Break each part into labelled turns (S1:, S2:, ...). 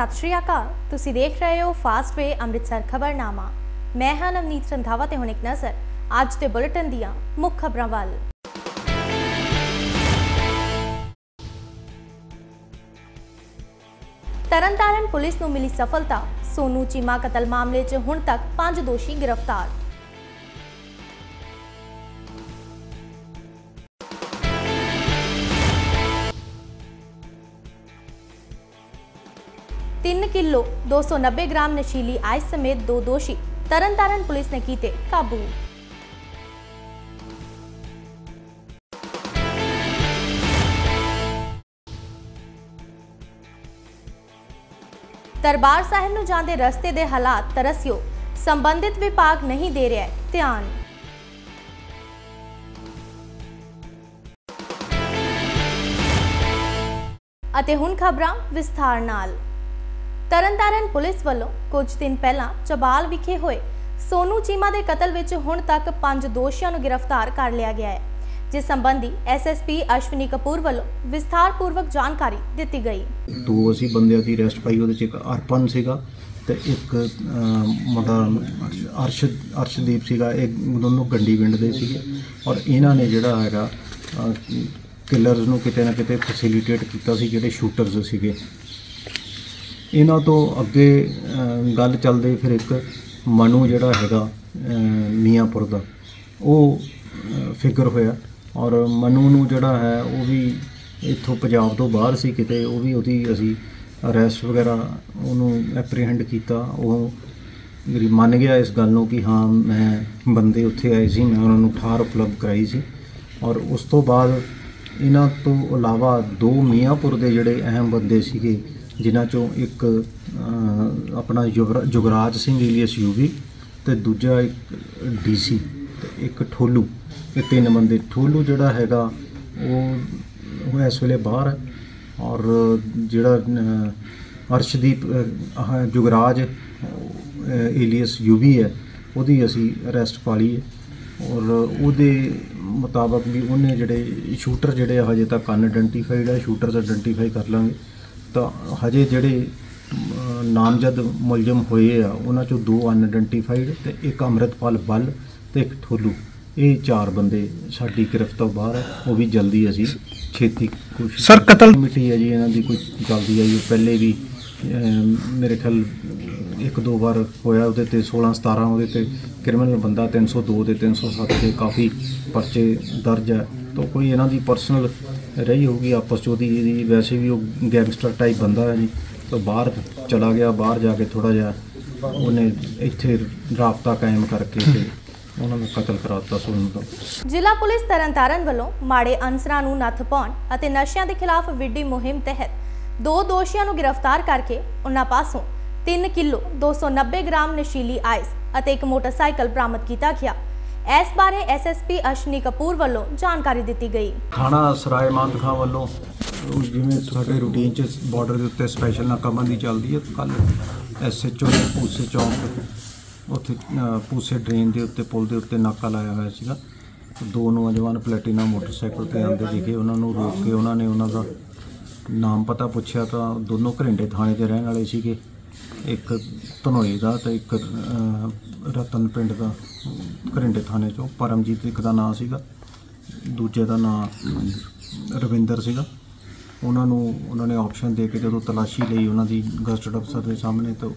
S1: सत श्री अकाल। तुसी देख रहे हो फास्ट वे अमृतसर खबरनामा। मैं हां नवनीत रंधावा ते हुण एक नज़र अज दे बुलेटिन दियां मुख खबरां वल। तरनतारन पुलिस नूं मिली सफलता। सोनू चीमा कतल मामले च हुण तक 5 दोषी गिरफ्तार। तीन किलो 290 ग्राम नशीली आइस समेत 2 दोषी तरनतारन पुलिस ने कीते काबू। दरबार साहिब नूं जांदे रस्ते दे हालात तरसियो, संबंधित विभाग नहीं दे रहा है ध्यान। अते हुण खबरां विस्तार नाल। तरनतारन पुलिस वालों कुछ दिन पहला चबाल विखे होए सोनू चीमा के कतल विच हुण तक 5 दोषियों को गिरफ्तार कर लिया गया है, जिस संबंधी एसएसपी अश्विनी कपूर वालों विस्तार पूर्वक जानकारी दी गई।
S2: 2 असीं बंदियां दी अरेस्ट पाई, उहदे च एक अर्पन सीगा ते एक मुंडा अर्शदीप सीगा। एक दोनों गंडी पिंड दे सीगे और इन्हां ने जिहड़ा हैगा किलरस नूं किते ना किते फैसिलिटेट कीता सी, जिहड़े शूटरस सीगे। इन्हां तो अगे गल चलदे फिर एक मनु जिहड़ा हैगा मियांपुर दा वो फिगर होया और मनु नूं जिहड़ा है वो भी इत्थों पंजाब तो बाहर सी किते, वो भी उहदी असीं अरैसट वगैरह उहनूं एप्रीहेंड कीता। वो मन गया इस गल नूं कि हाँ मैं बंदे उत्थे आए सी, मैं उन्हां नूं ठार उपलब्ध कराई सी। और उस तो बाद इन्हां तो इलावा 2 मियांपुर दे जिहड़े अहम बंदे सीगे, जिन्हां चों एक अपना जुगराज सिंह एलियस यूवी ते दूजा एक डीसी ते एक ठोलू, ये 3 बंदे। ठोलू जिहड़ा हैगा वो इस वेले बाहर है और जिहड़ा अर्शदीप जुगराज एलियस यूवी है उहदी असीं अरैसट पा ली है और उहदे मुताबक भी उन्हें जिहड़े शूटर जिहड़े हजे तक अनआइडेंटिफाइड है, शूटरस आइडेंटिफाई कर लांगे। तो हजे जिहड़े नामजद मुलजम होए आ उन्हां चों 2 अनआइडेंटिफाइड ते एक अमृतपाल बल ते एक ठोलू, ये 4 बंदे साडी गिरफ्त तो बाहर है। वो भी जल्दी असीं छेती कोशिश सर कतल कमेटी है जी इन्हां दी कोई चलदी आई, पहले भी मेरे ख्याल 1-2 बार होया, उहदे ते 16-17 उहदे ते क्रिमिनल बंदा 302 ते 307 के काफ़ी परचे दर्ज है। तो कोई इन्हां दी पर्सनल रही होगी आपस च, वैसे भी वो गैंगस्टर टाइप बंदा है जी। तो बाहर चला गया, बाहर जाके थोड़ा जिहा उन्हें इत्थे राबता कायम करके उन्होंने कतल कराता सोनू का।
S1: जिला पुलिस तरनतारन वालों माड़े अंसरां नूं नत्थ पाउण अते नशिਆਂ ਦੇ खिलाफ विड्डी मुहिम तहत 2 दोषियों को गिरफ्तार करके उन्हां पासों 3 किलो 290 ग्राम नशीली आइस अते एक मोटरसाइकिल बरामद किया गया। इस बारे एसएसपी अश्विनी कपूर वालों जानकारी दी गई।
S2: थाना सराय मान खां वालों जिवें साडे रूटीन च बॉर्डर के उत्ते स्पैशल नाकाबंदी चलती है, कल SHO ने पूसे चौंक उत्थे पूसे ड्रेन के उत्ते पुल के उत्ते नाका लाया हुआ सीगा। 2 नौजवान प्लैटिना मोटरसाइकिल पर आते दिखे, उन्होंने रोक के उन्होंने उन्होंने नाम पता पूछा तो दोनों घरिंडे थाने के रहने वाले सीगे, एक धनोए का तो एक रतन पिंड का घरिंडे थाने चों। परमजीत एक का नाम सीगा, दूजे का नाम रविंदर सीगा। उन्होंने ऑप्शन दे के जो तलाशी ली उन्होंने गजटेड अफसर के सामने, तो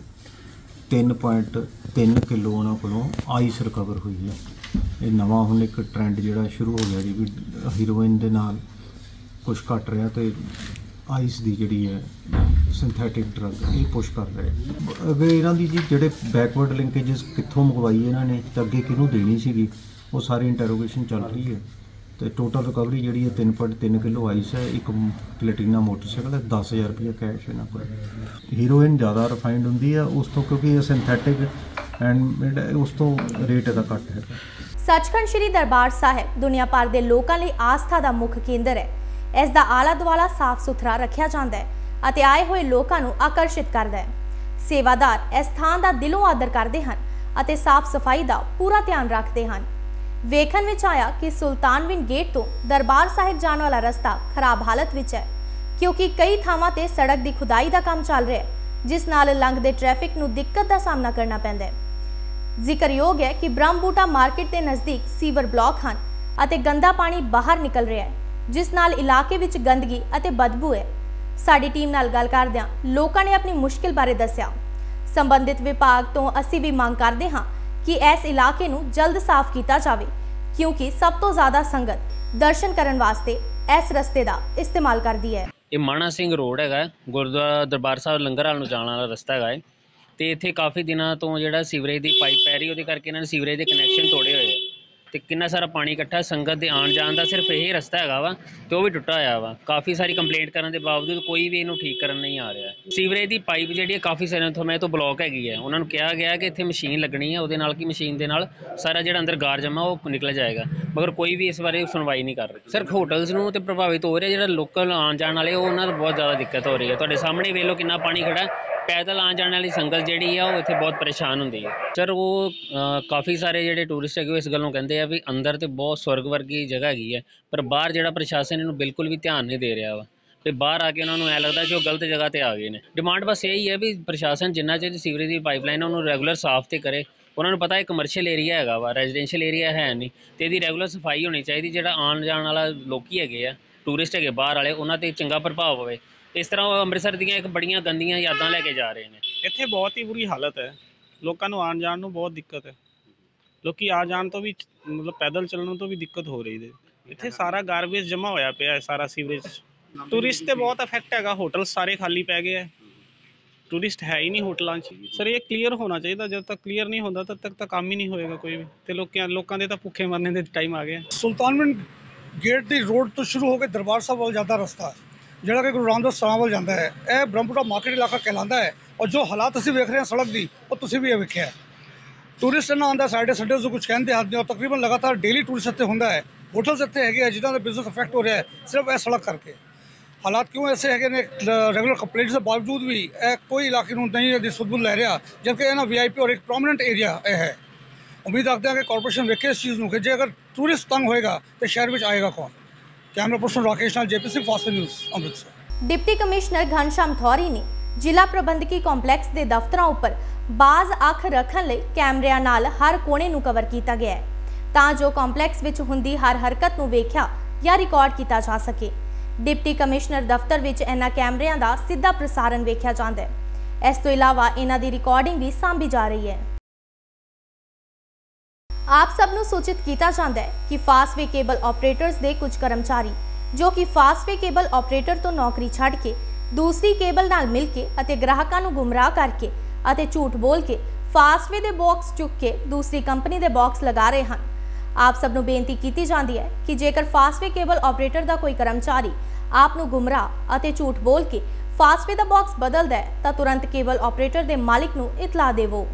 S2: 3.3 किलो उन्होंने को आइस रिकवर हुई है। ये नवा हुण एक ट्रेंड जिहड़ा शुरू हो गया जी भी हीरोइन दे नाल कुछ घट रहा, तो आइस की जिहड़ी है सिंथैटिक ड्रग ये पुश कर रहे। अगर इन्हां दी जी जिहड़े बैकवर्ड लिंकेजेस कित्थों मंगवाई इन्होंने तो अगे किहनूं देनी सीगी, वो सारी इंटरोगेशन चल रही है। तो टोटल रिकवरी जी 3.3 किलो आइस है, एक प्लेटिना मोटरसाइकिल है, 10,000 रुपया कैश इन्हां कोल। हीरोइन ज़्यादा रिफाइंड होंदी है उस तो, क्योंकि ये सिंथैटिक एंड उस तो रेट इहदा घट है।
S1: सचखंड श्री दरबार साहिब दुनिया भर के लोगों लिए आस्था का मुख केंद्र है। इसका आला दुआला साफ सुथरा रखा जाता है अते आए हुए लोगों को आकर्षित करता है। सेवादार इस थान का दिलों आदर करते हैं अते साफ सफाई का पूरा ध्यान रखते हैं। वेखन विच आया कि सुल्तानविंड गेट तो दरबार साहिब जाने वाला रस्ता खराब हालत विच है, क्योंकि कई थावां ते सड़क की खुदाई का काम चल रहा है, ਜਿਸ ਨਾਲ ਲੰਘਦੇ ਟ੍ਰੈਫਿਕ ਨੂੰ ਦਿੱਕਤ ਦਾ ਸਾਹਮਣਾ ਕਰਨਾ ਪੈਂਦਾ ਹੈ। ਜ਼ਿਕਰਯੋਗ ਹੈ ਕਿ ਬ੍ਰਹਮਬੂਟਾ ਮਾਰਕੀਟ ਦੇ ਨਜ਼ਦੀਕ ਸੀਵਰ ਬਲਾਕ ਹਨ ਅਤੇ ਗੰਦਾ ਪਾਣੀ ਬਾਹਰ ਨਿਕਲ ਰਿਹਾ ਹੈ, ਜਿਸ ਨਾਲ ਇਲਾਕੇ ਵਿੱਚ ਗੰਦਗੀ ਅਤੇ ਬਦਬੂ ਹੈ। ਸਾਡੀ ਟੀਮ ਨਾਲ ਗੱਲ ਕਰਦਿਆਂ ਲੋਕਾਂ ਨੇ ਆਪਣੀ ਮੁਸ਼ਕਿਲ ਬਾਰੇ ਦੱਸਿਆ। ਸੰਬੰਧਿਤ ਵਿਭਾਗ ਤੋਂ ਅਸੀਂ ਵੀ ਮੰਗ ਕਰਦੇ ਹਾਂ ਕਿ ਇਸ ਇਲਾਕੇ ਨੂੰ ਜਲਦ ਸਾਫ਼ ਕੀਤਾ ਜਾਵੇ, ਕਿਉਂਕਿ ਸਭ ਤੋਂ ਜ਼ਿਆਦਾ ਸੰਗਤ ਦਰਸ਼ਨ ਕਰਨ ਵਾਸਤੇ ਇਸ ਰਸਤੇ ਦਾ ਇਸਤੇਮਾਲ ਕਰਦੀ ਹੈ।
S3: ਇਹ ਮਾਣਾ ਸਿੰਘ ਰੋਡ ਹੈਗਾ, ਗੁਰਦੁਆਰਾ ਦਰਬਾਰ ਸਾਹਿਬ ਲੰਗਰ ਹਾਲ ਨੂੰ ਜਾਣ ਵਾਲਾ ਰਸਤਾ ਹੈਗਾ ਹੈ ਤੇ ਇੱਥੇ ਕਾਫੀ ਦਿਨਾਂ ਤੋਂ ਜਿਹੜਾ ਸੀਵਰੇਜ ਦੀ ਪਾਈਪ ਪੈ ਰਹੀ, ਉਹਦੇ ਕਰਕੇ ਇਹਨਾਂ ਨੇ ਸੀਵਰੇਜ ਦੇ ਕਨੈਕਸ਼ਨ ਤੋੜੇ ਹੋਏ ਆ ਤੇ ਕਿੰਨਾ ਸਾਰਾ ਪਾਣੀ ਇਕੱਠਾ, ਸੰਗਤ ਦੇ ਆਉਣ ਜਾਣ ਦਾ ਸਿਰਫ ਇਹ ਰਸਤਾ ਹੈਗਾ ਵਾ ਤੇ ਉਹ ਵੀ ਟੁੱਟਾ ਹੋਇਆ ਵਾ। ਕਾਫੀ ਸਾਰੀ ਕੰਪਲੇਂਟ ਕਰਨ ਦੇ ਬਾਵਜੂਦ ਕੋਈ ਵੀ ਇਹਨੂੰ ਠੀਕ ਕਰਨ ਨਹੀਂ ਆ ਰਿਹਾ। ਸੀਵਰੇਜ ਦੀ ਪਾਈਪ ਜਿਹੜੀ ਹੈ ਕਾਫੀ ਸਾਰੇ ਸਮੇਂ ਤੋਂ ਬਲੌਕ ਹੈਗੀ ਹੈ। ਉਹਨਾਂ ਨੂੰ ਕਿਹਾ ਗਿਆ ਕਿ ਇੱਥੇ ਮਸ਼ੀਨ ਲੱਗਣੀ ਹੈ, ਉਹਦੇ ਨਾਲ ਕੀ ਮਸ਼ੀਨ ਦੇ ਨਾਲ ਸਾਰਾ ਜਿਹੜਾ ਅੰਦਰ ਗਾਰ ਜਮਾ ਉਹ ਨਿਕਲ ਜਾਏਗਾ, ਮਗਰ ਕੋਈ ਵੀ ਇਸ ਬਾਰੇ ਸੁਣਵਾਈ ਨਹੀਂ ਕਰ ਰਿਹਾ। ਸਰ ਹੋਟਲਸ ਨੂੰ ਤੇ ਪ੍ਰਭਾਵਿਤ ਹੋ ਰਿਹਾ, ਜਿਹੜਾ ਲੋਕਲ ਆਉਣ ਜਾਣ ਵਾਲੇ ਉਹਨਾਂ ਨੂੰ ਬਹੁਤ ਜ਼ਿਆਦਾ ਦਿੱਕਤ ਹੋ ਰਹੀ ਹੈ। ਤੁਹਾਡੇ ਸਾਹਮਣੇ ਵੇਖ ਲਓ ਕਿੰਨਾ ਪਾਣੀ ਖੜਾ, ਪੈਦਲ ਆਉਣ ਜਾਣ ਵਾਲੀ ਸੰਗਤ ਜਿਹੜੀ ਆ ਉਹ ਇੱਥੇ ਬਹੁਤ ਪਰੇਸ਼ਾਨ ਹੁੰਦੀ ਹੈ। ਸਰ ਉਹ ਕਾਫੀ ਸਾਰੇ ਜਿਹੜੇ ਟੂਰਿਸਟ ਹੈਗੇ ਉਹ ਇਸ ਗੱਲ ਨੂੰ ਕਹਿੰਦੇ ਆ ਵੀ ਅੰਦਰ ਤੇ ਬਹੁਤ ਸਵਰਗ ਵਰਗੀ ਜਗ੍ਹਾ ਹੈਗੀ ਹੈ, ਪਰ ਬਾਹਰ ਜਿਹੜਾ ਪ੍ਰਸ਼ਾਸਨ ਇਹਨੂੰ ਬਿਲਕੁਲ ਵੀ ਧਿਆਨ ਨਹੀਂ ਦੇ ਰਿਹਾ ਵਾ ਤੇ ਬਾਹਰ ਆ ਕੇ ਉਹਨਾਂ ਨੂੰ ਐਂ ਲੱਗਦਾ ਕਿ ਉਹ ਗਲਤ ਜਗ੍ਹਾ ਤੇ ਆ ਗਏ ਨੇ। ਡਿਮਾਂਡ ਬਸ ਇਹੀ ਹੈ ਵੀ ਪ੍ਰਸ਼ਾਸਨ ਜਿੰਨਾ ਚਿਰ ਸੀਵਰੇਜ ਦੀ ਪਾਈਪਲਾਈਨ ਉਹਨੂੰ ਰੈਗੂਲਰ ਸਾਫ਼ ਤੇ ਕਰੇ। ਉਹਨਾਂ ਨੂੰ ਪਤਾ ਇਹ ਕਮਰਸ਼ੀਅਲ ਏਰੀਆ ਹੈਗਾ ਵਾ, ਰੈਜ਼ੀਡੈਂਸ਼ੀਅਲ ਏਰੀਆ ਹੈ ਨਹੀਂ, ਤੇ ਇਹਦੀ ਰੈਗੂਲਰ ਸਫਾਈ ਹੋਣੀ ਚਾਹੀਦੀ। ਜਿਹੜਾ ਆਉਣ ਜਾਣ ਵਾਲਾ ਲੋਕੀ ਹੈਗੇ ਆ, ਟੂਰਿਸਟ ਹੈਗੇ ਬਾਹਰ ਵਾਲੇ, ਉਹਨਾਂ ਤੇ ਚੰਗਾ ਪ੍ਰਭਾਵ ਪਵੇ। ਇਸ ਤਰ੍ਹਾਂ ਉਹ ਅੰਮ੍ਰਿਤਸਰ ਦੀਆਂ ਇੱਕ ਬੜੀਆਂ ਗੰਦੀਆਂ ਯਾਦਾਂ ਲੈ ਕੇ ਜਾ ਰਹੇ ਨੇ।
S4: ਇੱਥੇ ਬਹੁਤ ਹੀ ਬੁਰੀ ਹਾਲਤ ਹੈ, ਲੋਕਾਂ ਨੂੰ ਆਉਣ ਜਾਣ ਨੂੰ ਬਹੁਤ ਦਿੱਕਤ ਹੈ। ਲੋਕੀ ਆ ਜਾਣ ਤੋਂ ਵੀ ਮਤਲਬ ਪੈਦਲ ਚੱਲਣ ਤੋਂ ਵੀ ਦਿੱਕਤ ਹੋ ਰਹੀ ਹੈ। ਇੱਥੇ ਸਾਰਾ ਗਾਰਬੇਜ ਜਮ੍ਹਾਂ ਹੋਇਆ ਪਿਆ ਹੈ, ਸਾਰਾ ਸੀਵਰੇਜ। ਟੂਰਿਸਟ ਤੇ ਬਹੁਤ ਇਫੈਕਟ ਹੈਗਾ, ਹੋਟਲ ਸਾਰੇ ਖਾਲੀ ਪੈ ਗਏ ਹੈ, ਟੂਰਿਸਟ ਹੈ ਹੀ ਨਹੀਂ ਹੋਟਲਾਂ 'ਚ। ਸਰ ਇਹ ਕਲੀਅਰ ਹੋਣਾ ਚਾਹੀਦਾ, ਜਦ ਤੱਕ ਕਲੀਅਰ ਨਹੀਂ ਹੁੰਦਾ ਤਦ ਤੱਕ ਤਾਂ ਕੰਮ ਹੀ ਨਹੀਂ ਹੋਏਗਾ ਕੋਈ ਵੀ, ਤੇ ਲੋਕਾਂ ਦੇ ਤਾਂ ਭੁੱਖੇ ਮਰਨੇ ਦੇ ਟਾਈਮ ਆ ਗਿਆ।
S5: ਸੁਲਤਾਨਵਿੰਡ ਗੇਟ ਦੀ ਰੋਡ ਤੋਂ ਸ਼ੁਰੂ ਹੋ ਕੇ ਦਰਬਾਰ ਸਾਹਿਬ ਵੱਲ ਜਾਂਦਾ ਰਸਤਾ ਜਿਹੜਾ ਕਿ ਗੁਰੂ ਰਾਮਦਾਸ ਸਰਾਂ ਵੱਲ ਜਾਂਦਾ ਹੈ, ਇਹ ਬ੍ਰਹਮਪੁਰਾ ਮਾਰਕੀਟ ਇਲਾਕਾ ਕਹਿਲਾਉਂਦਾ ਹੈ। ਔਰ ਜੋ ਹਾਲਾਤ ਅਸੀਂ ਵੇਖ ਰਹੇ ਹਾਂ ਸੜਕ ਦੀ, ਉਹ ਤੁਸੀਂ ਵੀ ਇਹ ਵੇਖਿਆ। ਟੂਰਿਸਟ ਨਾ ਆਉਂਦਾ ਸਾਡੇ ਸੰਡੇ ਤੋਂ ਕੁਝ ਕਹਿੰਦੇ ਆਦਮੀ, ਔਰ ਤਕਰੀਬਨ ਲਗਾਤਾਰ ਡੇਲੀ ਟੂਰਿਸਟ ਇੱਥੇ ਹੁੰਦਾ ਹੈ। ਹੋਟਲਸ ਇੱਥੇ ਹੈਗੇ ਆ ਜਿਨ੍ਹਾਂ ਦਾ ਬਿਜ਼ਨਸ ਅਫੈਕਟ ਹੋ ਰਿਹਾ ਹੈ ਸਿਰਫ ਇਹ ਸੜਕ ਕਰਕੇ। ਹਾਲਾਤ ਕਿਉਂ ਐਸੇ ਹੈਗੇ ਨੇ, ਰੈਗੂਲਰ ਕੰਪਲੇਂਟਸ ਦੇ ਬਾਵਜੂਦ ਵੀ ਇਹ ਕੋਈ ਇਲਾਕੇ ਨੂੰ ਨਹੀਂ ਇਹਦੀ ਸੁਧ-ਬੁੱਧ ਲੈ ਰਿਹਾ, ਜਦਕਿ ਇਹ ਨਾ VIP ਔਰ ਇੱਕ ਪ੍ਰੋਮੀਨੈਂਟ ਏਰੀਆ ਇਹ ਹੈ। ਉਮੀਦ ਰੱਖਦੇ ਹਾਂ ਕਿ ਕਾਰਪੋਰੇਸ਼ਨ ਵੇਖੇ ਇਸ ਚੀਜ਼ ਨੂੰ ਕਿ ਜੇ ਅਗਰ ਟੂਰਿਸਟ ਤੰਗ ਹੋਏਗਾ ਤਾਂ ਸ਼ਹਿਰ ਵਿੱਚ ਆਏਗਾ ਕੌਣ। ਕੈਮਰਾ ਪਰਸਨ ਰਾਕੇਸ਼ ਨਾਲ JP Singh, fast news, Amritsar.
S1: Deputy commissioner Ghanshyam Thori ने जिला प्रबंधकी ਕੰਪਲੈਕਸ ਦੇ ਦਫ਼ਤਰਾਂ ਉੱਪਰ ਬਾਜ਼ ਅੱਖ ਰੱਖਣ ਲਈ ਕੈਮਰਿਆਂ ਨਾਲ ਹਰ ਕੋਨੇ ਨੂੰ ਕਵਰ ਕੀਤਾ ਗਿਆ ਹੈ ਤਾਂ ਜੋ ਕੰਪਲੈਕਸ ਵਿੱਚ ਹੁੰਦੀ ਹਰ ਹਰਕਤ ਨੂੰ ਵੇਖਿਆ ਜਾਂ ਰਿਕਾਰਡ ਕੀਤਾ ਜਾ ਸਕੇ। ਡਿਪਟੀ ਕਮਿਸ਼ਨਰ ਦਫ਼ਤਰ ਵਿੱਚ ਇਹਨਾਂ ਕੈਮਰਿਆਂ ਦਾ ਸਿੱਧਾ ਪ੍ਰਸਾਰਣ ਵੇਖਿਆ ਜਾਂਦਾ ਹੈ। ਇਸ ਤੋਂ ਇਲਾਵਾ ਇਹਨਾਂ ਦੀ ਰਿਕਾਰਡਿੰਗ ਵੀ ਸਾਂਭੀ ਜਾ ਰਹੀ ਹੈ। ਆਪ ਸਭ ਨੂੰ ਸੂਚਿਤ ਕੀਤਾ ਜਾਂਦਾ ਹੈ ਕਿ ਫਾਸਟਵੇ ਕੇਬਲ ਆਪਰੇਟਰਸ ਦੇ ਕੁਝ ਕਰਮਚਾਰੀ ਜੋ ਕਿ ਫਾਸਟਵੇ ਕੇਬਲ ਆਪਰੇਟਰ ਤੋਂ ਨੌਕਰੀ ਛੱਡ ਕੇ ਦੂਸਰੀ ਕੇਬਲ ਨਾਲ ਮਿਲ ਕੇ ਅਤੇ ਗ੍ਰਾਹਕਾਂ ਨੂੰ ਗੁੰਮਰਾਹ ਕਰਕੇ ਅਤੇ ਝੂਠ ਬੋਲ ਕੇ ਫਾਸਟਵੇ ਦੇ ਬਾਕਸ ਚੁੱਕ ਕੇ ਦੂਸਰੀ ਕੰਪਨੀ ਦੇ ਬਾਕਸ ਲਗਾ ਰਹੇ ਹਨ। ਆਪ ਸਭ ਨੂੰ ਬੇਨਤੀ ਕੀਤੀ ਜਾਂਦੀ ਹੈ ਕਿ ਜੇਕਰ ਫਾਸਟਵੇ ਕੇਬਲ ਆਪਰੇਟਰ ਦਾ ਕੋਈ ਕਰਮਚਾਰੀ ਆਪ ਨੂੰ ਗੁੰਮਰਾਹ ਅਤੇ ਝੂਠ ਬੋਲ ਕੇ ਫਾਸਟਵੇ ਦਾ ਬਾਕਸ ਬਦਲਦਾ ਹੈ ਤਾਂ ਤੁਰੰਤ ਕੇਬਲ ਆਪਰੇਟਰ ਦੇ ਮਾਲਿਕ ਨੂੰ ਇਤਲਾਹ ਦੇਵੋ।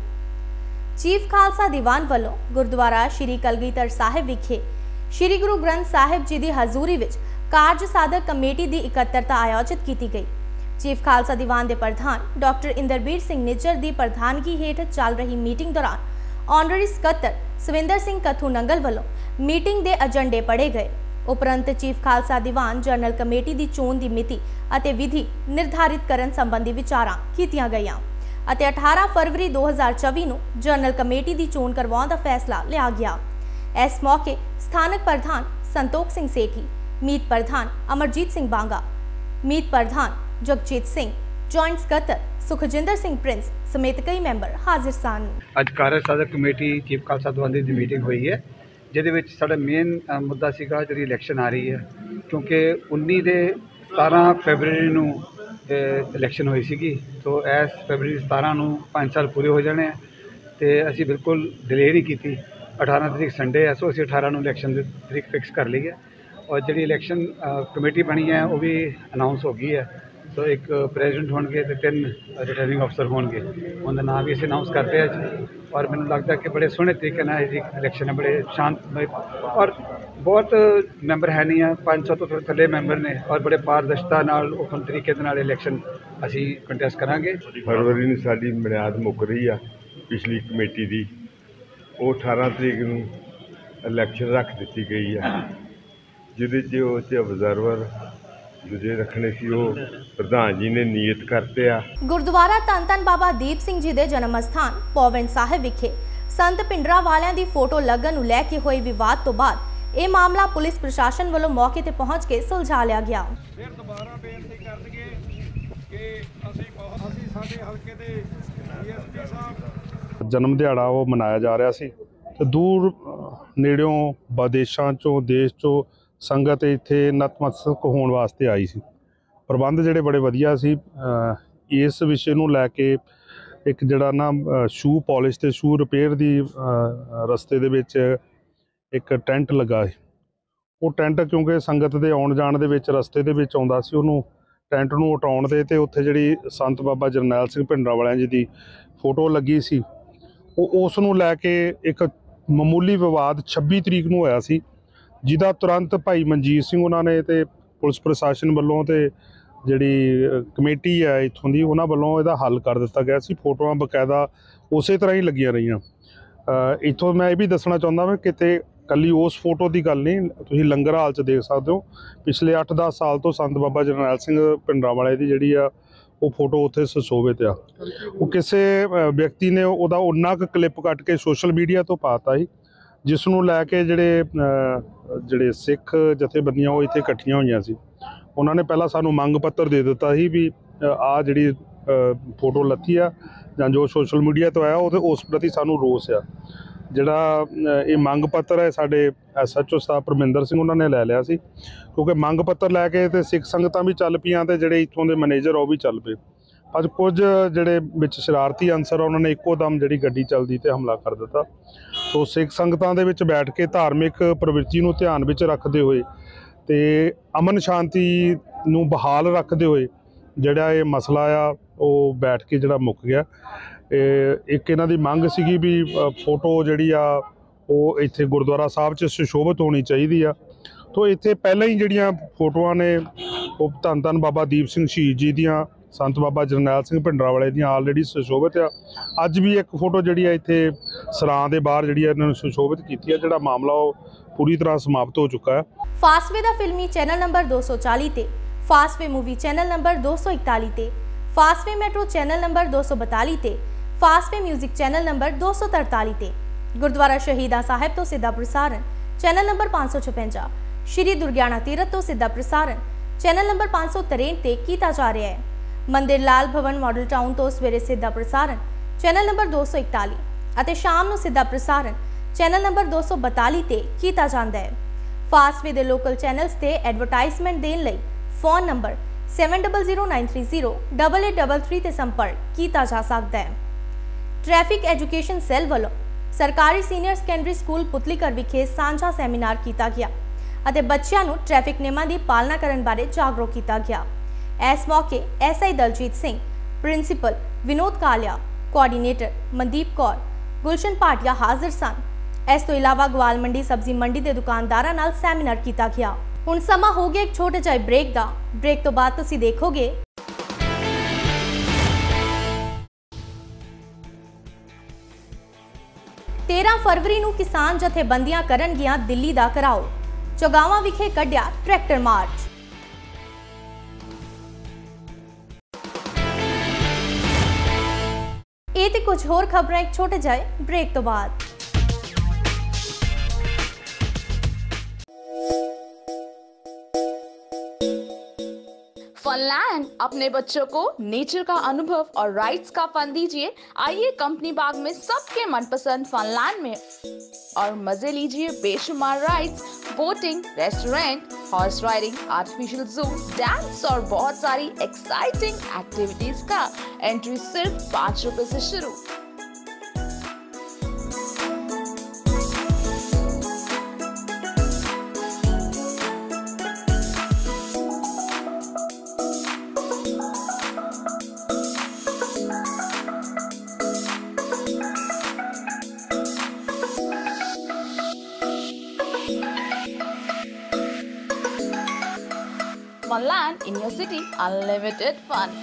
S1: ਚੀਫ ਖਾਲਸਾ ਦੀਵਾਨ ਵੱਲੋਂ ਗੁਰਦੁਆਰਾ ਸ਼੍ਰੀ ਕਲਗੀਧਰ ਸਾਹਿਬ ਵਿਖੇ ਸ਼੍ਰੀ ਗੁਰੂ ਗ੍ਰੰਥ ਸਾਹਿਬ ਜੀ ਦੀ ਹਜ਼ੂਰੀ ਵਿੱਚ ਕਾਰਜ ਸਾਧਕ ਕਮੇਟੀ ਦੀ ਇਕੱਤਰਤਾ ਆਯੋਜਿਤ ਕੀਤੀ ਗਈ। ਚੀਫ ਖਾਲਸਾ ਦੀਵਾਨ ਦੇ ਪ੍ਰਧਾਨ ਡਾਕਟਰ ਇੰਦਰਬੀਰ ਸਿੰਘ ਨਿੱਜਰ ਦੀ ਪ੍ਰਧਾਨਗੀ ਹੇਠ ਚੱਲ ਰਹੀ ਮੀਟਿੰਗ ਦੌਰਾਨ ਆਨਰਰੀ ਸਕੱਤਰ ਸਵਿੰਦਰ ਸਿੰਘ ਕਥੂ ਨੰਗਲ ਵੱਲੋਂ ਮੀਟਿੰਗ ਦੇ ਏਜੰਡੇ ਪੜ੍ਹੇ ਗਏ। ਉਪਰੰਤ chief Khalsa Diwan general committee ਦੀ ਚੋਣ ਦੀ ਮਿਤੀ ਅਤੇ ਵਿਧੀ ਨਿਰਧਾਰਿਤ ਕਰਨ ਸੰਬੰਧੀ ਵਿਚਾਰਾਂ ਕੀਤੀਆਂ ਗਈਆਂ ਅਤੇ 18 ਫਰਵਰੀ 2024 ਨੂੰ ਜਨਰਲ ਕਮੇਟੀ ਦੀ ਚੋਣ ਕਰਵਾਉਣ ਦਾ ਫੈਸਲਾ ਲਿਆ ਗਿਆ। ਇਸ ਮੌਕੇ ਸਥਾਨਕ ਪ੍ਰਧਾਨ ਸੰਤੋਖ ਸਿੰਘ ਸੇਠੀ, ਮੀਤ ਪ੍ਰਧਾਨ ਅਮਰਜੀਤ ਸਿੰਘ ਬਾਂਗਾ, ਮੀਤ ਪ੍ਰਧਾਨ ਜਗਜੀਤ ਸਿੰਘ, ਜੁਆਇੰਟ ਸਕੱਤਰ ਸੁਖਜਿੰਦਰ ਸਿੰਘ ਪ੍ਰਿੰਸ ਸਮੇਤ ਕਈ ਮੈਂਬਰ ਹਾਜ਼ਰ ਸਨ।
S6: ਅੱਜ ਕਾਰਜ ਸਾਧਕ ਕਮੇਟੀ ਚੀਫ ਖਾਲਸਾ ਦੀਵਾਨ ਦੀ ਮੀਟਿੰਗ ਹੋਈ ਹੈ, ਜਿਹਦੇ ਵਿੱਚ ਸਾਡਾ ਮੇਨ ਮੁੱਦਾ ਸੀਗਾ ਜਿਹੜੀ ਇਲੈਕਸ਼ਨ ਆ ਰਹੀ ਹੈ, ਕਿਉਂਕਿ 19 ਦੇ 17 ਫਰਵਰੀ ਨੂੰ ਇਲੈਕਸ਼ਨ ਹੋਈ ਸੀਗੀ। ਸੋ ਇਸ ਫਰਵਰੀ 17 ਨੂੰ 5 ਸਾਲ ਪੂਰੇ ਹੋ ਜਾਣੇ ਆ ਤੇ ਅਸੀਂ ਬਿਲਕੁਲ ਡਿਲੇ ਨਹੀਂ ਕੀਤੀ। 18 ਤਰੀਕ ਸੰਡੇ ਹੈ, ਸੋ ਅਸੀਂ 18 ਨੂੰ ਇਲੈਕਸ਼ਨ ਦੀ ਤਰੀਕ ਫਿਕਸ ਕਰ ਲਈ ਹੈ ਔਰ ਜਿਹੜੀ ਇਲੈਕਸ਼ਨ ਕਮੇਟੀ ਬਣੀ ਹੈ ਉਹ ਵੀ ਅਨਾਉਂਸ ਹੋ ਗਈ ਹੈ। ਸੋ ਇੱਕ ਪ੍ਰੈਜ਼ੀਡੈਂਟ ਹੋਣਗੇ ਤੇ 3 ਰਿਟਰਨਿੰਗ ਅਫਸਰ ਹੋਣਗੇ, ਉਹਦਾ ਨਾਮ ਵੀ ਅਸੀਂ ਅਨਾਉਂਸ ਕਰਦੇ ਅੱਜ। ਔਰ ਮੈਨੂੰ ਲੱਗਦਾ ਕਿ ਬੜੇ ਸੋਹਣੇ ਤਰੀਕੇ ਨਾਲ ਇਹ ਇਲੈਕਸ਼ਨ ਹੈ, ਬੜੇ ਸ਼ਾਂਤਮਈ ਔਰ ਬਹੁਤ ਮੈਂਬਰ ਹੈ ਨਹੀਂ ਆ, 500 ਤੋਂ ਥੱਲੇ ਮੈਂਬਰ ਨੇ ਔਰ ਬੜੇ ਪਾਰਦਰਸ਼ਤਾ ਨਾਲ ਓਪਨ ਤਰੀਕੇ ਦੇ ਨਾਲ ਇਲੈਕਸ਼ਨ ਅਸੀਂ ਕੰਟੈਸਟ ਕਰਾਂਗੇ।
S7: ਫਰਵਰੀ ਨੂੰ ਸਾਡੀ ਮਿਆਦ ਮੁੱਕ ਰਹੀ ਆ ਪਿਛਲੀ ਕਮੇਟੀ ਦੀ, ਉਹ 18 ਤਰੀਕ ਨੂੰ ਇਲੈਕਸ਼ਨ ਰੱਖ ਦਿੱਤੀ ਗਈ ਹੈ, ਜਿਹਦੇ 'ਚ ਉਹ 'ਚ ਅਬਜ਼ਰਵਰ ਦੂਜੇ ਰੱਖਣੇ ਸੀ ਉਹ ਪ੍ਰਧਾਨ ਜੀ ਨੇ ਨੀਯਤ ਕਰਤੇ ਆ।
S1: ਗੁਰਦੁਆਰਾ ਧੰਨ ਧੰਨ ਬਾਬਾ ਦੀਪ ਸਿੰਘ ਜੀ ਦੇ ਜਨਮ ਸਥਾਨ ਪੋਵਿੰਦ ਸਾਹਿਬ ਵਿਖੇ ਸੰਤ ਪਿੰਡਰਾ ਵਾਲਿਆਂ ਦੀ ਫੋਟੋ ਲੱਗਣ ਨੂੰ ਲੈ ਕੇ ਹੋਏ ਵਿਵਾਦ ਤੋਂ ਬਾਅਦ ਇਹ ਮਾਮਲਾ ਪੁਲਿਸ ਪ੍ਰਸ਼ਾਸਨ ਵੱਲੋਂ ਮੌਕੇ ਤੇ ਪਹੁੰਚ ਕੇ ਸੁਲਝਾ ਲਿਆ ਗਿਆ।
S5: ਫਿਰ ਦੁਬਾਰਾ ਬੇਨਤੀ ਕਰ ਦਈਏ ਕਿ ਅਸੀਂ ਸਾਡੇ ਹਲਕੇ ਦੇ ਡੀਐਸਪੀ ਸਾਹਿਬ
S8: ਜਨਮ ਦਿਹਾੜਾ ਉਹ ਮਨਾਇਆ ਜਾ ਰਿਹਾ ਸੀ ਤੇ ਦੂਰ ਨੇੜਿਓਂ ਵਿਦੇਸ਼ਾਂ ਚੋਂ ਦੇਸ਼ ਚੋਂ ਸੰਗਤ ਇੱਥੇ ਨਤਮਸਤਕ ਹੋਣ ਵਾਸਤੇ ਆਈ ਸੀ। ਪ੍ਰਬੰਧ ਜਿਹੜੇ ਬੜੇ ਵਧੀਆ ਸੀ। ਇਸ ਵਿਸ਼ੇ ਨੂੰ ਲੈ ਕੇ ਇੱਕ ਜਿਹੜਾ ਨਾ ਸ਼ੂ ਪਾਲਿਸ਼ ਤੇ ਸ਼ੂ ਰਿਪੇਅਰ ਦੀ ਰਸਤੇ ਦੇ ਵਿੱਚ ਇੱਕ ਟੈਂਟ ਲੱਗਾ ਸੀ। ਉਹ ਟੈਂਟ ਕਿਉਂਕਿ ਸੰਗਤ ਦੇ ਆਉਣ ਜਾਣ ਦੇ ਵਿੱਚ ਰਸਤੇ ਦੇ ਵਿੱਚ ਆਉਂਦਾ ਸੀ, ਉਹਨੂੰ ਟੈਂਟ ਨੂੰ ਹਟਾਉਣ ਦੇ ਤੇ ਉੱਥੇ ਜਿਹੜੀ ਸੰਤ ਬਾਬਾ ਜਰਨੈਲ ਸਿੰਘ ਭਿੰਡਰਾਂ ਵਾਲਿਆਂ ਜੀ ਦੀ ਫੋਟੋ ਲੱਗੀ ਸੀ, ਉਹ ਉਸ ਨੂੰ ਲੈ ਕੇ ਇੱਕ ਮਾਮੂਲੀ ਵਿਵਾਦ 26 ਤਰੀਕ ਨੂੰ ਹੋਇਆ ਸੀ, ਜਿਹਦਾ ਤੁਰੰਤ ਭਾਈ ਮਨਜੀਤ ਸਿੰਘ ਉਹਨਾਂ ਨੇ ਤੇ ਪੁਲਿਸ ਪ੍ਰਸ਼ਾਸਨ ਵੱਲੋਂ ਤੇ ਜਿਹੜੀ ਕਮੇਟੀ ਹੈ ਇੱਥੋਂ ਦੀ ਉਹਨਾਂ ਵੱਲੋਂ ਇਹਦਾ ਹੱਲ ਕਰ ਦਿੱਤਾ ਗਿਆ ਸੀ। ਫੋਟੋਆਂ ਬਕਾਇਦਾ ਉਸੇ ਤਰ੍ਹਾਂ ਹੀ ਲੱਗੀਆਂ ਰਹੀਆਂ। ਇੱਥੋਂ ਮੈਂ ਇਹ ਵੀ ਦੱਸਣਾ ਚਾਹੁੰਦਾ ਮੈਂ ਕਿਤੇ ਕੱਲੀ ਉਸ ਫੋਟੋ ਦੀ ਗੱਲ ਨਹੀਂ, ਤੁਸੀਂ ਲੰਗਰ ਹਾਲ 'ਚ ਦੇਖ ਸਕਦੇ ਹੋ ਪਿਛਲੇ 8-10 ਸਾਲ ਤੋਂ ਸੰਤ ਬਾਬਾ ਜਰਨੈਲ ਸਿੰਘ ਭਿੰਡਰਾਂ ਵਾਲੇ ਦੀ ਜਿਹੜੀ ਆ ਉਹ ਫੋਟੋ ਉੱਥੇ ਸੁਸ਼ੋਭਿਤ ਆ। ਉਹ ਕਿਸੇ ਵਿਅਕਤੀ ਨੇ ਉਹਦਾ ਉਹਨਾਂ ਕੁ ਕਲਿੱਪ ਕੱਟ ਕੇ ਸੋਸ਼ਲ ਮੀਡੀਆ ਤੋਂ ਪਾਤਾ ਸੀ, ਜਿਸ ਨੂੰ ਲੈ ਕੇ ਜਿਹੜੇ ਸਿੱਖ ਜਥੇਬੰਦੀਆਂ ਉਹ ਇੱਥੇ ਇਕੱਠੀਆਂ ਹੋਈਆਂ ਸੀ। ਉਹਨਾਂ ਨੇ ਪਹਿਲਾਂ ਸਾਨੂੰ ਮੰਗ ਪੱਤਰ ਦੇ ਦਿੱਤਾ ਸੀ ਵੀ ਆਹ ਜਿਹੜੀ ਫੋਟੋ ਲੱਥੀ ਆ ਜਾਂ ਜੋ ਸੋਸ਼ਲ ਮੀਡੀਆ ਤੋਂ ਆਇਆ ਉਹਦੇ ਉਸ ਪ੍ਰਤੀ ਸਾਨੂੰ ਰੋਸ ਆ। ਜਿਹੜਾ ਇਹ ਮੰਗ ਪੱਤਰ ਹੈ ਸਾਡੇ SHO ਸਾਹਿਬ ਪਰਮਿੰਦਰ ਸਿੰਘ ਉਹਨਾਂ ਨੇ ਲੈ ਲਿਆ ਸੀ, ਕਿਉਂਕਿ ਮੰਗ ਪੱਤਰ ਲੈ ਕੇ ਤੇ ਸਿੱਖ ਸੰਗਤਾਂ ਵੀ ਚੱਲ ਪਈਆਂ ਤੇ ਜਿਹੜੇ ਇੱਥੋਂ ਦੇ ਮੈਨੇਜਰ ਉਹ ਵੀ ਚੱਲ ਪਏ। ਅੱਜ ਕੁਝ ਜਿਹੜੇ ਵਿੱਚ ਸ਼ਰਾਰਤੀ ਅਨਸਰ ਉਹਨਾਂ ਨੇ ਇੱਕੋ ਦਮ ਜਿਹੜੀ ਗੱਡੀ ਚੱਲਦੀ ਤੇ ਹਮਲਾ ਕਰ ਦਿੱਤਾ। ਸੋ ਸਿੱਖ ਸੰਗਤਾਂ ਦੇ ਵਿੱਚ ਬੈਠ ਕੇ ਧਾਰਮਿਕ ਪ੍ਰਵਿਰਤੀ ਨੂੰ ਧਿਆਨ ਵਿੱਚ ਰੱਖਦੇ ਹੋਏ ਤੇ ਅਮਨ ਸ਼ਾਂਤੀ ਨੂੰ ਬਹਾਲ ਰੱਖਦੇ ਹੋਏ ਜਿਹੜਾ ਇਹ ਮਸਲਾ ਆ ਉਹ ਬੈਠ ਕੇ ਜਿਹੜਾ ਮੁੱਕ ਗਿਆ। ਇੱਕ ਇਹਨਾਂ ਦੀ ਮੰਗ ਸੀਗੀ ਵੀ ਫੋਟੋ ਜਿਹੜੀ ਆ ਉਹ ਇੱਥੇ ਗੁਰਦੁਆਰਾ ਸਾਹਿਬ 'ਚ ਸੁਸ਼ੋਭਿਤ ਹੋਣੀ ਚਾਹੀਦੀ ਆ। ਤੋਂ ਇੱਥੇ ਪਹਿਲਾਂ ਹੀ ਜਿਹੜੀਆਂ ਫੋਟੋਆਂ ਨੇ ਉਹ ਧੰਨ ਧੰਨ ਬਾਬਾ ਦੀਪ ਸਿੰਘ ਸ਼ਹੀਦ ਜੀ ਦੀਆਂ, ਸੰਤ ਬਾਬਾ ਜਰਨੈਲ ਸਿੰਘ ਭਿੰਡਰਾਂ ਵਾਲੇ ਦੀਆਂ ਆਲਰੇਡੀ ਸੁਸ਼ੋਭਿਤ ਆ। ਅੱਜ ਵੀ ਇੱਕ ਫੋਟੋ ਜਿਹੜੀ ਆ ਇੱਥੇ ਸਰਾਂ ਦੇ ਬਾਹਰ ਜਿਹੜੀ ਆ ਇਹਨਾਂ ਨੂੰ ਸੁਸ਼ੋਭਿਤ ਕੀਤੀ ਆ। ਜਿਹੜਾ ਮਾਮਲਾ ਉਹ ਪੂਰੀ ਤਰ੍ਹਾਂ ਸਮਾਪਤ ਹੋ ਚੁੱਕਾ ਹੈ।
S1: ਫਾਸਟਵੇ ਦਾ ਫਿਲਮੀ ਚੈਨਲ ਨੰਬਰ 240 ਤੇ, ਫਾਸਟਵੇ ਮੂਵੀ ਚੈਨਲ ਨੰਬਰ 241 ਤੇ, ਫਾਸਟਵੇ ਮੈਟਰੋ ਚੈਨਲ ਨੰਬਰ 242 ਤੇ, ਫਾਸਟਵੇ ਮਿਊਜ਼ਿਕ ਚੈਨਲ ਨੰਬਰ 243 ਤੇ, ਗੁਰਦੁਆਰਾ ਸ਼ਹੀਦਾਂ ਸਾਹਿਬ ਤੋਂ ਸਿੱਧਾ ਪ੍ਰਸਾਰਣ ਚੈਨਲ ਨੰਬਰ 556, ਸ਼੍ਰੀ ਦੁਰਗਿਆਣਾ ਤੀਰਥ ਤੋਂ ਸਿੱਧਾ ਪ੍ਰਸਾਰਣ ਚੈਨਲ ਨੰਬਰ 563 ਤੇ ਕੀਤਾ ਜਾ ਰਿਹਾ ਹੈ। ਮੰਦਿਰ ਲਾਲ ਭਵਨ ਮਾਡਲ ਟਾਊਨ ਤੋਂ ਸਵੇਰੇ ਸਿੱਧਾ ਪ੍ਰਸਾਰਣ ਚੈਨਲ ਨੰਬਰ 241 ਅਤੇ ਸ਼ਾਮ ਨੂੰ ਸਿੱਧਾ ਪ੍ਰਸਾਰਣ ਚੈਨਲ ਨੰਬਰ 242 ਤੇ ਕੀਤਾ ਜਾਂਦਾ ਹੈ। ਫਾਸਟਵੇ ਦੇ ਲੋਕਲ ਚੈਨਲਸ ਤੇ ਐਡਵਰਟਾਈਜ਼ਮੈਂਟ ਦੇਣ ਲਈ ਫੋਨ ਨੰਬਰ 700933 ਤੇ ਸੰਪਰਕ ਕੀਤਾ ਜਾ ਸਕਦਾ ਹੈ। ਟ੍ਰੈਫਿਕ ਐਜੂਕੇਸ਼ਨ ਸੈੱਲ ਵੱਲੋਂ ਸਰਕਾਰੀ ਸੀਨੀਅਰ ਸੈਕੰਡਰੀ ਸਕੂਲ ਪੁਤਲੀਕਰ ਵਿਖੇ ਸਾਂਝਾ ਸੈਮੀਨਾਰ ਕੀਤਾ ਗਿਆ ਅਤੇ ਬੱਚਿਆਂ ਨੂੰ ਟ੍ਰੈਫਿਕ ਨਿਯਮਾਂ ਦੀ ਪਾਲਣਾ ਕਰਨ ਬਾਰੇ ਜਾਗਰੂਕ ਕੀਤਾ ਗਿਆ। ਇਸ ਮੌਕੇ SI Daljit Singh, principal Vinod Kalia, coordinator Mandeep Kaur, Gulshan Bhatia ਹਾਜ਼ਰ ਸਨ। ਇਸ ਤੋਂ ਇਲਾਵਾ ਗਵਾਲ ਮੰਡੀ ਸਬਜ਼ੀ ਮੰਡੀ ਦੇ ਦੁਕਾਨਦਾਰਾਂ ਨਾਲ ਸੈਮੀਨਾਰ ਕੀਤਾ ਗਿਆ। ਹੁਣ ਸਮਾਂ ਹੋ ਗਿਆ ਇੱਕ ਛੋਟੇ ਜਿਹੇ ਬ੍ਰੇਕ ਦਾ। ਬ੍ਰੇਕ ਤੋਂ ਬਾਅਦ ਤੁਸੀਂ ਦੇਖੋਗੇ 13 ਫਰਵਰੀ ਨੂੰ ਕਿਸਾਨ ਜਥੇਬੰਦੀਆਂ ਕਰਨਗੀਆਂ ਦਿੱਲੀ ਦਾ ਘਿਰਾਓ। ਚੌਗਾਵਾਂ ਵਿਖੇ ਕੱਢਿਆ ਟਰੈਕਟਰ ਮਾਰਚ। ਇਹ ਤੇ ਕੁਝ ਹੋਰ ਖਬਰਾਂ ਇੱਕ ਛੋਟੇ ਜਿਹੇ ਬ੍ਰੇਕ ਤੋਂ ਬਾਅਦ।
S9: फनलैंड अपने बच्चों को नेचर का अनुभव और राइड्स का फन दीजिए। आइए कंपनी बाग में सबके मनपसंद फनलैंड में और मजे लीजिए बेशुमार rides, boating, restaurant, horse riding, artificial zoo, dance और बहुत सारी एक्साइटिंग एक्टिविटीज का। एंट्री सिर्फ 5 रुपए से शुरू। Funland in your city, unlimited fun.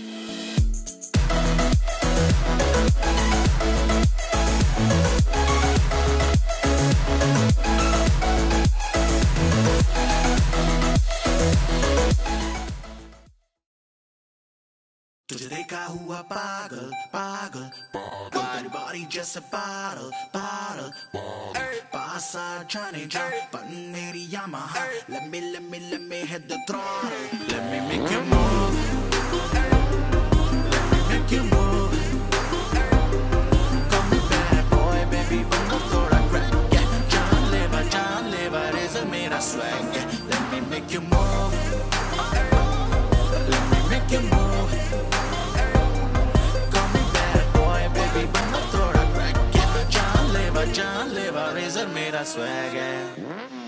S10: तुझे देखा हुआ पागल पागल तेरी बॉडी जैसे पागल पागल पास आ जाने जा बन मेरी Yamaha let me hit the throttle let me make you move let me make you move come back boy baby बंदा थोड़ा crack जान लेवा रेज़र मेरा swag let me make you move let me make you move जान लेवा razor मेरा swag है।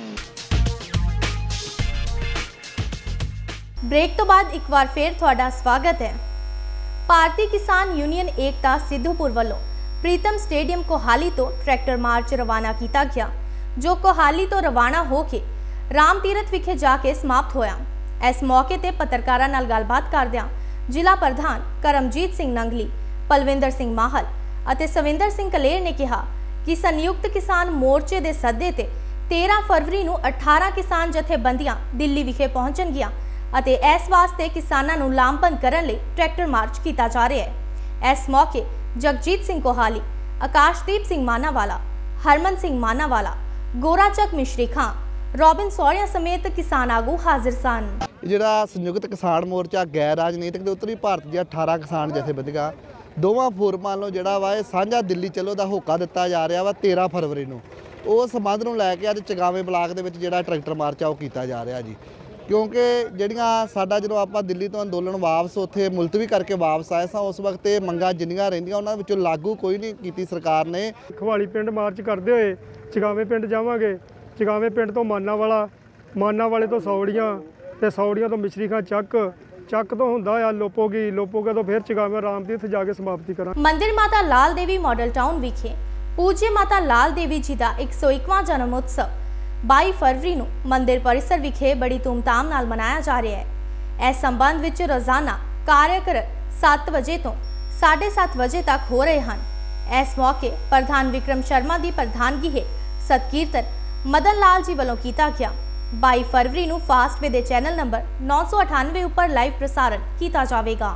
S1: Break तो बाद एक बार फिर ਤੁਹਾਡਾ ਸਵਾਗਤ ਹੈ। ਭਾਰਤੀ ਕਿਸਾਨ ਯੂਨੀਅਨ ਏਕਤਾ ਸਿੱਧੂਪੁਰ ਵੱਲੋਂ ਪ੍ਰੀਤਮ ਸਟੇਡੀਅਮ ਕੋਹਾਲੀ ਤੋਂ ਟਰੈਕਟਰ ਮਾਰਚ ਰਵਾਨਾ ਕੀਤਾ ਗਿਆ ਜੋ ਕੋਹਾਲੀ ਤੋਂ ਰਵਾਨਾ ਹੋ ਕੇ ਰਾਮ ਤੀਰਥ ਵਿਖੇ ਜਾ ਕੇ ਸਮਾਪਤ ਹੋਇਆ। ਇਸ ਮੌਕੇ ਤੇ ਪੱਤਰਕਾਰਾਂ ਨਾਲ ਗੱਲਬਾਤ ਕਰਦਿਆਂ ਜ਼ਿਲ੍ਹਾ ਪ੍ਰਧਾਨ ਕਰਮਜੀਤ ਸਿੰਘ ਨੰਗਲੀ, ਪਲਵਿੰਦਰ ਸਿੰਘ ਮਾਹਲ ਅਤੇ ਸਵਿੰਦਰ ਸਿੰਘ ਕਲੇਰ ਨੇ ਕਿਹਾ कि संयुक्त किसान मोर्चे के सदे ते 13 फरवरी ਨੂੰ 18 किसान जथेबंदियां दिल्ली विखे पहुंचणगियां ਅਤੇ इस वास्ते किसानां ਨੂੰ ਲਾਮਬੰਦ ਕਰਨ ਲਈ ट्रैक्टर मार्च किया जा रहा है। इस मौके जगजीत सिंह कोहाली, आकाशदीप सिंह मानावाला, हरमन सिंह मानावाला, गोराचक मिश्री खां, रॉबिन सौरिया समेत किसान आगू हाजिर सन।
S11: ਜਿਹੜਾ ਸੰਯੁਕਤ ਕਿਸਾਨ ਮੋਰਚਾ ਗੈਰ ਰਾਜਨੀਤਿਕ ਦੇ ਉੱਤਰੀ ਭਾਰਤ ਦੀਆਂ 18 ਕਿਸਾਨ ਜਥੇਬੰਦੀਆਂ ਦੋਵਾਂ ਫੋਰਮਾਂ ਨੂੰ ਜਿਹੜਾ ਵਾ ਇਹ ਸਾਂਝਾ ਦਿੱਲੀ ਚਲੋ ਦਾ ਹੋਕਾ ਦਿੱਤਾ ਜਾ ਰਿਹਾ ਵਾ 13 ਫਰਵਰੀ ਨੂੰ। ਉਸ ਸੰਬੰਧ ਨੂੰ ਲੈ ਕੇ ਅੱਜ ਚਗਾਵੇਂ ਬਲਾਕ ਦੇ ਵਿੱਚ ਜਿਹੜਾ ਟਰੈਕਟਰ ਮਾਰਚ ਆ ਉਹ ਕੀਤਾ ਜਾ ਰਿਹਾ ਜੀ, ਕਿਉਂਕਿ ਜਿਹੜੀਆਂ ਸਾਡਾ ਜਦੋਂ ਆਪਾਂ ਦਿੱਲੀ ਤੋਂ ਅੰਦੋਲਨ ਵਾਪਸ ਉੱਥੇ ਮੁਲਤਵੀ ਕਰਕੇ ਵਾਪਸ ਆਏ ਸਾਂ ਉਸ ਵਕਤ ਇਹ ਮੰਗਾਂ ਜਿੰਨੀਆਂ ਰਹਿੰਦੀਆਂ ਉਹਨਾਂ ਵਿੱਚੋਂ ਲਾਗੂ ਕੋਈ ਨਹੀਂ ਕੀਤੀ ਸਰਕਾਰ ਨੇ।
S12: ਖਵਾਲੀ ਪਿੰਡ ਮਾਰਚ ਕਰਦੇ ਹੋਏ ਚਗਾਵੇਂ ਪਿੰਡ ਜਾਵਾਂਗੇ, ਚਗਾਵੇਂ ਪਿੰਡ ਤੋਂ ਮਾਨਾਵਾਲੇ ਤੋਂ ਸੌੜੀਆਂ ਤੇ ਸੌੜੀਆਂ ਤੋਂ ਮਿਸ਼ਰੀ ਖਾਂ ਚੱਕ ਤੋਂ ਹੁੰਦਾ ਆ ਲੋਪੋਗੇ ਤੋਂ ਫਿਰ ਚਗਾਵੇਂ ਰਾਮ ਤੀਰਥ ਜਾ ਕੇ ਸਮਾਪਤੀ ਕਰਾਂ।
S1: ਮੰਦਿਰ ਮਾਤਾ ਲਾਲ ਦੇਵੀ ਮਾਡਲ ਟਾਊਨ ਵਿਖੇ ਪੂਜਯ ਮਾਤਾ ਲਾਲ ਦੇਵੀ ਜੀ ਦਾ 101ਵਾਂ ਜਨਮ ਉਤਸਵ 22 ਫਰਵਰੀ ਨੂੰ ਮੰਦਿਰ ਪਰਿਸਰ ਵਿਖੇ ਬੜੀ ਧੂਮਧਾਮ ਨਾਲ ਮਨਾਇਆ ਜਾ ਰਿਹਾ ਹੈ। ਇਸ ਸੰਬੰਧ ਵਿੱਚ ਰੋਜ਼ਾਨਾ ਕਾਰਜਕ੍ਰਮ 7 ਵਜੇ ਤੋਂ 7:30 ਵਜੇ ਤੱਕ ਹੋ ਰਹੇ ਹਨ। ਇਸ ਮੌਕੇ ਪ੍ਰਧਾਨ ਵਿਕਰਮ ਸ਼ਰਮਾ ਦੀ ਪ੍ਰਧਾਨਗੀ ਹੇਠ ਸਤਕੀਰਤਨ ਮਦਨ ਲਾਲ ਜੀ ਵੱਲੋਂ ਕੀਤਾ ਗਿਆ। 22 फरवरी ਨੂੰ ਫਾਸਟ ਵੇ ਦੇ ਚੈਨਲ ਨੰਬਰ 998 ਉੱਪਰ ਲਾਈਵ ਪ੍ਰਸਾਰਣ ਕੀਤਾ ਜਾਵੇਗਾ।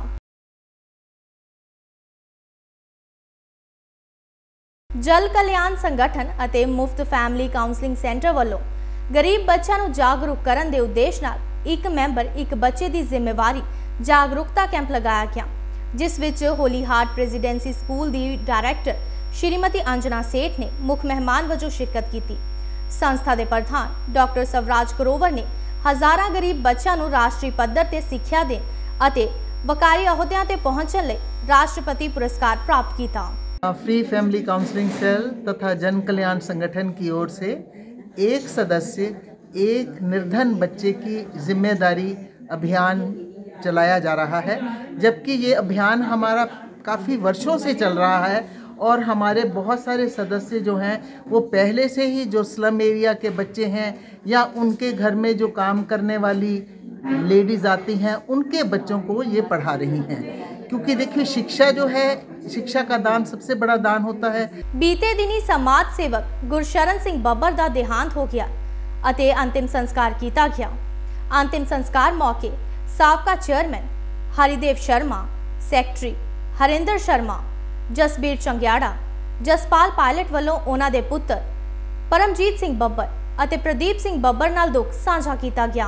S1: ਜਲ ਕਲਿਆਣ ਸੰਗਠਨ ਅਤੇ ਮੁਫਤ ਫੈਮਿਲੀ ਕਾਉਂਸਲਿੰਗ ਸੈਂਟਰ ਵੱਲੋਂ ਗਰੀਬ ਬੱਚਿਆਂ ਨੂੰ ਜਾਗਰੂਕ ਕਰਨ ਦੇ ਉਦੇਸ਼ ਨਾਲ ਇੱਕ ਮੈਂਬਰ ਇੱਕ ਬੱਚੇ ਦੀ ਜ਼ਿੰਮੇਵਾਰੀ ਜਾਗਰੂਕਤਾ ਕੈਂਪ ਲਗਾਇਆ ਗਿਆ, ਜਿਸ ਵਿੱਚ ਹੋਲੀ ਹਾਰਟ ਪ੍ਰੈਜ਼ੀਡੈਂਸੀ ਸਕੂਲ ਦੀ ਡਾਇਰੈਕਟਰ ਸ਼੍ਰੀਮਤੀ ਅੰਜਨਾ ਸੇਠ ਨੇ ਮੁੱਖ ਮਹਿਮਾਨ ਵਜੋਂ ਸ਼ਿਰਕਤ ਕੀਤੀ। संस्था के प्रधान डॉक्टर सवराज करोवर ने हज़ारां गरीब बच्चों को राष्ट्रीय पद्धर ते सिक्ख्या देण अते वकारी अहुदियां ते पहुंचण लई राष्ट्रपति पुरस्कार प्राप्त किया।
S13: फ्री फैमिली काउंसलिंग सेल तथा जन कल्याण संगठन की ओर से एक सदस्य एक निर्धन बच्चे की जिम्मेदारी अभियान चलाया जा रहा है, जबकि ये अभियान हमारा काफ़ी वर्षों से चल रहा है और हमारे बहुत सारे सदस्य जो हैं वो पहले से ही जो स्लम एरिया के बच्चे हैं या उनके घर में जो काम करने वाली लेडीज़ आती हैं उनके बच्चों को ये पढ़ा रही हैं, क्योंकि देखिए शिक्षा जो है, शिक्षा का दान सबसे बड़ा दान होता है।
S1: बीते दिनी समाज सेवक गुरशरण सिंह बब्बर का देहांत हो गया अते अंतिम संस्कार किया गया। अंतिम संस्कार मौके साबका chairman Haridev Sharma, secretary Harinder Sharma, Jasbir Changiara, Jaspal Pilot वालों उन्हां दे पुत्र परमजीत सिंह बब्बर अते प्रदीप सिंह बब्बर नाल दुख साझा किया गया।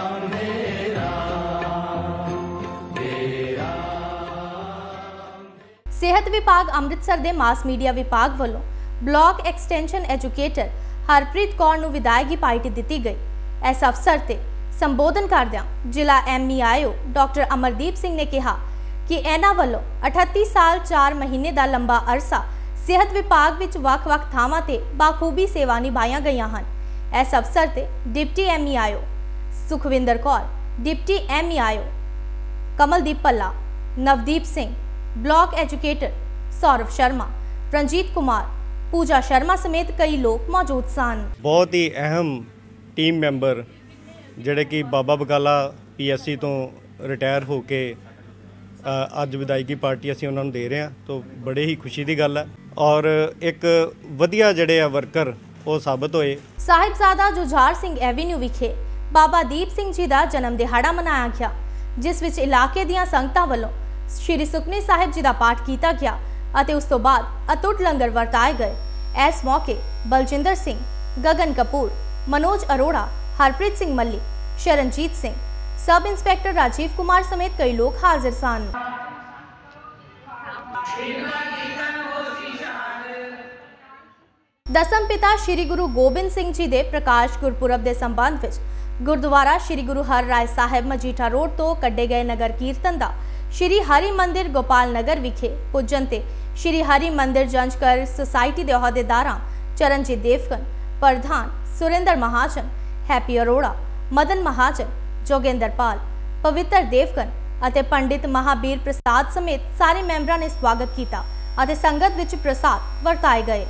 S1: सेहत विभाग अमृतसर के मास मीडिया विभाग वालों block extension educator Harpreet Kaur नूं विदायगी पार्टी दी गई। इस अवसर से संबोधन करदियां जिला MEIO डॉक्टर अमरदीप सिंह ने कहा कि इन्हां वालों 38 साल 4 महीने का लंबा अरसा सेहत विभाग विच वख-वख थावां ते बाखूबी सेवा निभाईयां गईयां हन। इस अवसर ते deputy MEIO Sukhwinder Kaur, deputy MEIO Kamaldeep Palla, Navdeep Singh, block educator Saurabh Sharma, Ranjit Kumar, Pooja Sharma समेत कई लोग मौजूद सन।
S14: बहुत ही अहम टीम मैंबर जिहड़े कि बाबा बकाला PSC तो रिटायर होके ਅੱਜ ਵਿਦਾਇਗੀ ਪਾਰਟੀ ਅਸੀਂ ਉਹਨਾਂ ਨੂੰ ਦੇ ਰਹੇ ਹਾਂ, ਤਾਂ ਬੜੇ ਹੀ ਖੁਸ਼ੀ ਦੀ ਗੱਲ ਹੈ ਔਰ ਇੱਕ ਵਧੀਆ ਜਿਹੜੇ ਆ ਵਰਕਰ ਉਹ ਸਾਬਤ ਹੋਏ।
S1: ਸਾਹਿਬਜ਼ਾਦਾ ਜੁਝਾਰ ਸਿੰਘ ਐਵੀਨਿਊ ਵਿਖੇ ਬਾਬਾ ਦੀਪ ਸਿੰਘ ਜੀ ਦਾ ਜਨਮ ਦਿਹਾੜਾ ਮਨਾਇਆ ਗਿਆ, ਜਿਸ ਵਿੱਚ ਇਲਾਕੇ ਦੀਆਂ ਸੰਗਤਾਂ ਵੱਲੋਂ श्री सुखमनी साहिब जी का पाठ किया गया और उस तो बाद अटुट लंगर वरताए गए। इस मौके बलजिंदर सिंह, गगन कपूर, मनोज अरोड़ा, हरप्रीत सिंह मल्ली, शरणजीत सिंह, सब इंस्पैक्टर राजीव कुमार समेत कई लोग हाजिर सन। दसम पिता श्री गुरु गोबिंद सिंह जी के प्रकाश गुरपुरब के संबंध में गुरुद्वारा श्री गुरु हर राय साहिब मजीठा रोड तो कड्डे गए नगर कीर्तन का श्री हरि मंदिर गोपाल नगर विखे पुजन ते श्री हरि मंदिर जंजकर सोसाइटी के अहुदेदारां चरणजीत देवगन, प्रधान सुरेंद्र महाजन, हैप्पी अरोड़ा, मदन महाजन, जोगेंद्र पाल, पवित्र देवगन और पंडित महाबीर प्रसाद समेत सारे मैंबरों ने स्वागत किया और संगत विच प्रसाद वरताए गए।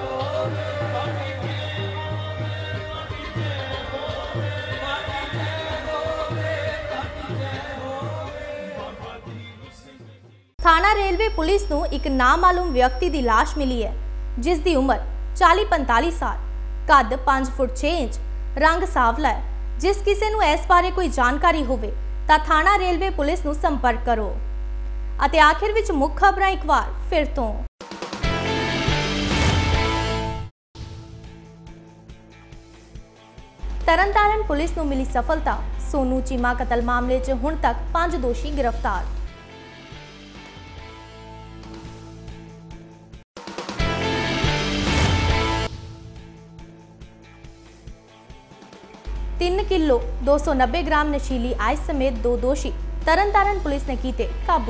S1: थाना रेलवे पुलिस नूं एक नामालूम व्यक्ति की लाश मिली है जिस दी उम्र 40-45 साल, कद 5 फुट 6 इंच, रंग सावला है। जिस किसी नूं इस बारे कोई जानकारी होवे तां थाना रेलवे पुलिस नूं संपर्क करो। अते आखिर विच मुख्य खबरां एक बार फिर तो तरनताਰਨ पुलिस नूं मिली सफलता। सोनू चीमा कतल मामले च हुण तक 5 दोषी गिरफ्तार। तीन किलो 290 ग्राम नशीली आइस समेत 2 दोषी तरनताਰਨ पुलिस ने किए काबू।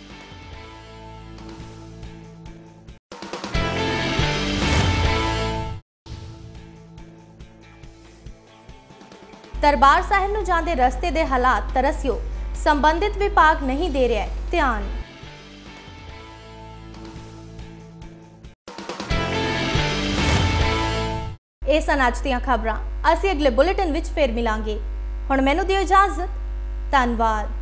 S1: दरबार साहिब नूं जांदे रस्ते दे हालात तरसयो, संबंधित विभाग नहीं दे रहा है ध्यान। ਇਹ ਸਨ ਅੱਜ ਦੀਆਂ ਖਬਰਾਂ। ਅਸੀਂ ਅਗਲੇ ਬੁਲੇਟਿਨ ਵਿੱਚ ਫੇਰ ਮਿਲਾਂਗੇ। ਹੁਣ ਮੈਨੂੰ ਦਿਓ ਇਜਾਜ਼ਤ। ਧੰਨਵਾਦ।